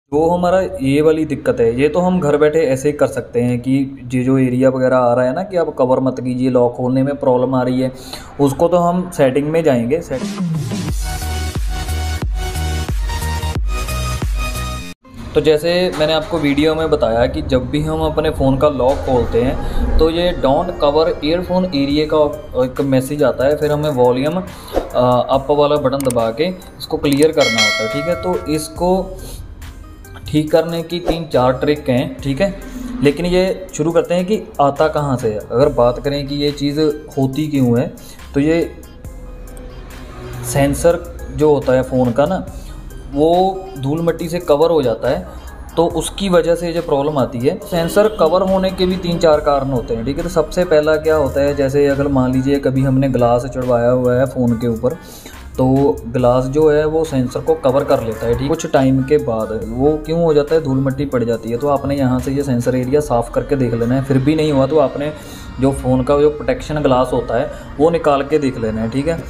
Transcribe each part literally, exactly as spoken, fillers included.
जो हमारा ये वाली दिक्कत है, ये तो हम घर बैठे ऐसे ही कर सकते हैं कि ये जो एरिया वगैरह आ रहा है ना कि आप कवर मत कीजिए, लॉक खोलने में प्रॉब्लम आ रही है, उसको तो हम सेटिंग में जाएंगे। सेटिंग तो जैसे मैंने आपको वीडियो में बताया कि जब भी हम अपने फ़ोन का लॉक खोलते हैं तो ये डोंट कवर ईयरफोन एरिया का एक मैसेज आता है, फिर हमें वॉल्यूम अप वाला बटन दबा के इसको क्लियर करना होता है। ठीक है, तो इसको ठीक करने की तीन चार ट्रिक हैं। ठीक है, लेकिन ये शुरू करते हैं कि आता कहाँ से है। अगर बात करें कि ये चीज़ होती क्यों है, तो ये सेंसर जो होता है फ़ोन का ना, वो धूल मिट्टी से कवर हो जाता है, तो उसकी वजह से जो प्रॉब्लम आती है। सेंसर कवर होने के भी तीन चार कारण होते हैं। ठीक है, तो सबसे पहला क्या होता है, जैसे अगर मान लीजिए कभी हमने ग्लास चढ़वाया हुआ है फ़ोन के ऊपर, तो ग्लास जो है वो सेंसर को कवर कर लेता है। ठीक, कुछ टाइम के बाद वो क्यों हो जाता है, धूल मिट्टी पड़ जाती है। तो आपने यहाँ से ये सेंसर एरिया साफ़ करके देख लेना है। फिर भी नहीं हुआ तो आपने जो फ़ोन का जो प्रोटेक्शन ग्लास होता है वो निकाल के देख लेना है। ठीक है,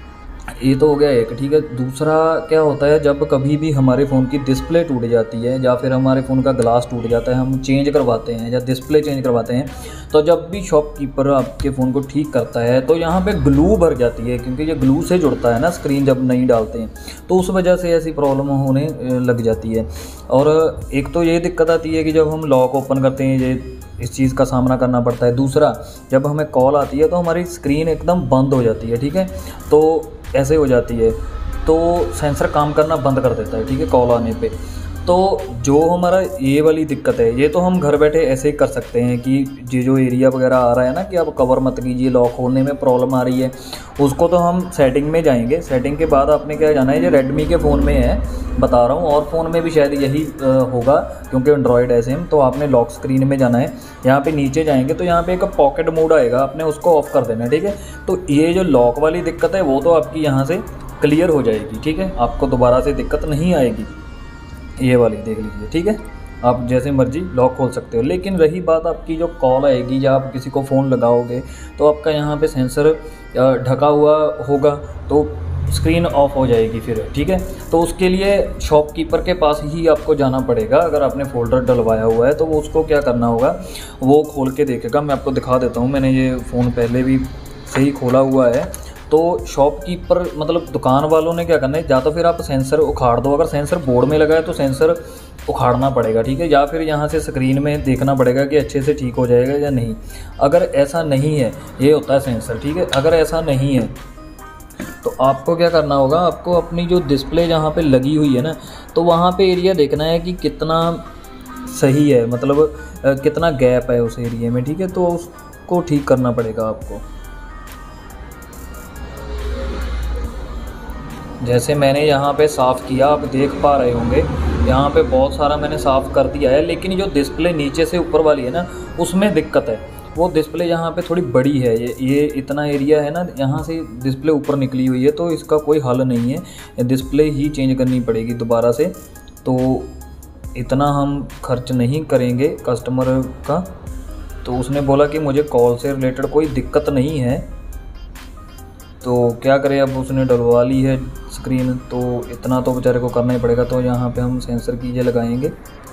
ये तो हो गया एक। ठीक है, दूसरा क्या होता है, जब कभी भी हमारे फ़ोन की डिस्प्ले टूट जाती है या फिर हमारे फ़ोन का ग्लास टूट जाता है, हम चेंज करवाते हैं या डिस्प्ले चेंज करवाते हैं, तो जब भी शॉपकीपर आपके फ़ोन को ठीक करता है तो यहाँ पे ग्लू भर जाती है, क्योंकि ये ग्लू से जुड़ता है ना स्क्रीन जब नहीं डालते हैं, तो उस वजह से ऐसी प्रॉब्लम होने लग जाती है। और एक तो ये दिक्कत आती है कि जब हम लॉक ओपन करते हैं, ये इस चीज़ का सामना करना पड़ता है। दूसरा, जब हमें कॉल आती है तो हमारी स्क्रीन एकदम बंद हो जाती है। ठीक है, तो ऐसे हो जाती है तो सेंसर काम करना बंद कर देता है। ठीक है, कॉल आने पे। तो जो हमारा ये वाली दिक्कत है, ये तो हम घर बैठे ऐसे ही कर सकते हैं कि ये जो एरिया वगैरह आ रहा है ना कि आप कवर मत कीजिए, लॉक खोलने में प्रॉब्लम आ रही है, उसको तो हम सेटिंग में जाएंगे। सेटिंग के बाद आपने क्या जाना है, ये रेडमी के फ़ोन में है बता रहा हूँ, और फ़ोन में भी शायद यही होगा क्योंकि एंड्रॉयड है सेम। तो आपने लॉक स्क्रीन में जाना है, यहाँ पे नीचे जाएंगे तो यहाँ पे एक पॉकेट मोड आएगा, आपने उसको ऑफ़ कर देना है। ठीक है, तो ये जो लॉक वाली दिक्कत है वो तो आपकी यहाँ से क्लियर हो जाएगी। ठीक है, आपको दोबारा से दिक्कत नहीं आएगी, ये वाली देख लीजिए। ठीक है, आप जैसे मर्जी लॉक खोल सकते हो। लेकिन रही बात आपकी जो कॉल आएगी या आप किसी को फ़ोन लगाओगे तो आपका यहाँ पे सेंसर ढका हुआ होगा तो स्क्रीन ऑफ हो जाएगी फिर। ठीक है, तो उसके लिए शॉपकीपर के पास ही आपको जाना पड़ेगा। अगर आपने फ़ोल्डर डलवाया हुआ है तो वो उसको क्या करना होगा, वो खोल के देखेगा। मैं आपको दिखा देता हूँ, मैंने ये फ़ोन पहले भी सही खोला हुआ है। तो शॉपकीपर मतलब दुकान वालों ने क्या करना है, या तो फिर आप सेंसर उखाड़ दो। अगर सेंसर बोर्ड में लगा है तो सेंसर उखाड़ना पड़ेगा। ठीक है, या फिर यहाँ से स्क्रीन में देखना पड़ेगा कि अच्छे से ठीक हो जाएगा या नहीं। अगर ऐसा नहीं है, ये होता है सेंसर। ठीक है, अगर ऐसा नहीं है तो आपको क्या करना होगा, आपको अपनी जो डिस्प्ले जहाँ पे लगी हुई है ना, तो वहाँ पे एरिया देखना है कि कितना सही है, मतलब कितना गैप है उस एरिया में। ठीक है, तो उसको ठीक करना पड़ेगा आपको। जैसे मैंने यहाँ पे साफ़ किया, आप देख पा रहे होंगे यहाँ पे बहुत सारा मैंने साफ़ कर दिया है। लेकिन जो डिस्प्ले नीचे से ऊपर वाली है ना, उसमें दिक्कत है। वो डिस्प्ले यहाँ पे थोड़ी बड़ी है, ये ये इतना एरिया है ना, यहाँ से डिस्प्ले ऊपर निकली हुई है, तो इसका कोई हल नहीं है, डिस्प्ले ही चेंज करनी पड़ेगी दोबारा से। तो इतना हम खर्च नहीं करेंगे कस्टमर का। तो उसने बोला कि मुझे कॉल से रिलेटेड कोई दिक्कत नहीं है, तो क्या करें, अब उसने डलवा ली है स्क्रीन, तो इतना तो बेचारे को करना ही पड़ेगा। तो यहाँ पे हम सेंसर की ये लगाएंगे।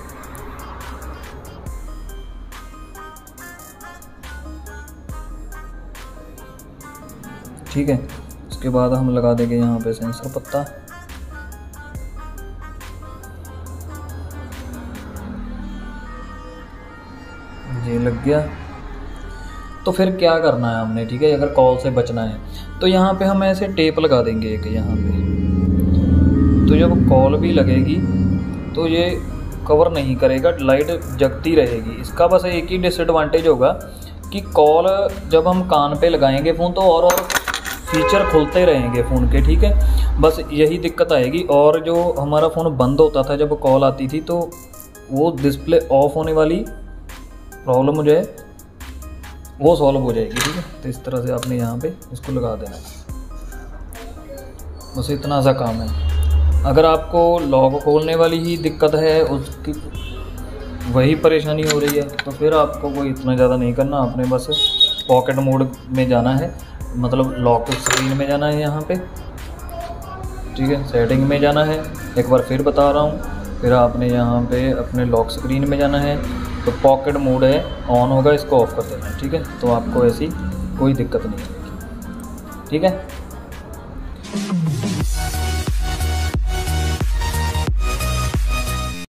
ठीक है, उसके बाद हम लगा देंगे यहाँ पे सेंसर पत्ता। ये लग गया। तो फिर क्या करना है हमने, ठीक है, अगर कॉल से बचना है तो यहाँ पे हम ऐसे टेप लगा देंगे एक यहाँ पे। तो जब कॉल भी लगेगी तो ये कवर नहीं करेगा, लाइट जगती रहेगी। इसका बस एक ही डिसएडवांटेज होगा कि कॉल जब हम कान पे लगाएंगे फ़ोन तो और और फीचर खुलते रहेंगे फ़ोन के। ठीक है, बस यही दिक्कत आएगी। और जो हमारा फ़ोन बंद होता था जब कॉल आती थी, तो वो डिस्प्ले ऑफ होने वाली प्रॉब्लम मुझे वो सॉल्व हो जाएगी। ठीक है, तो इस तरह से आपने यहाँ पे इसको लगा देना, बस इतना सा काम है। अगर आपको लॉक खोलने वाली ही दिक्कत है, उसकी वही परेशानी हो रही है, तो फिर आपको कोई इतना ज़्यादा नहीं करना। आपने बस पॉकेट मोड में जाना है, मतलब लॉक स्क्रीन में जाना है यहाँ पे। ठीक है, सेटिंग में जाना है। एक बार फिर बता रहा हूँ, फिर आपने यहाँ पे अपने लॉक स्क्रीन में जाना है, तो पॉकेट मोड है ऑन होगा, इसको ऑफ़ कर देना है। ठीक है, तो आपको ऐसी कोई दिक्कत नहीं आएगी। ठीक है।